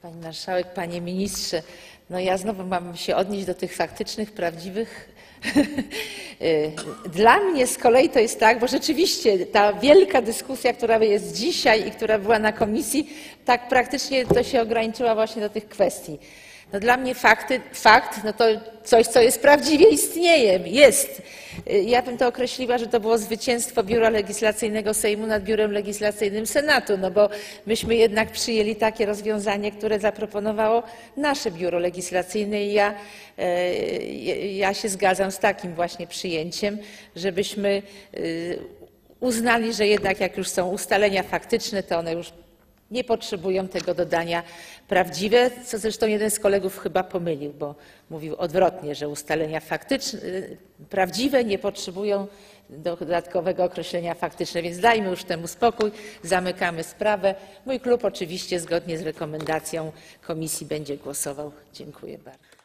Pani Marszałek, Panie Ministrze, no ja znowu mam się odnieść do tych faktycznych, prawdziwych. Dla mnie z kolei to jest tak, bo rzeczywiście ta wielka dyskusja, która jest dzisiaj i która była na komisji, tak praktycznie to się ograniczyła właśnie do tych kwestii. No dla mnie fakt, no to coś, co jest prawdziwie istnieje, jest. Ja bym to określiła, że to było zwycięstwo Biura Legislacyjnego Sejmu nad Biurem Legislacyjnym Senatu, no bo myśmy jednak przyjęli takie rozwiązanie, które zaproponowało nasze Biuro Legislacyjne i ja się zgadzam z takim właśnie przyjęciem, żebyśmy uznali, że jednak jak już są ustalenia faktyczne, to one już nie potrzebują tego dodania prawdziwe, co zresztą jeden z kolegów chyba pomylił, bo mówił odwrotnie, że ustalenia faktyczne, prawdziwe nie potrzebują dodatkowego określenia faktyczne, więc dajmy już temu spokój, zamykamy sprawę. Mój klub oczywiście zgodnie z rekomendacją komisji będzie głosował. Dziękuję bardzo.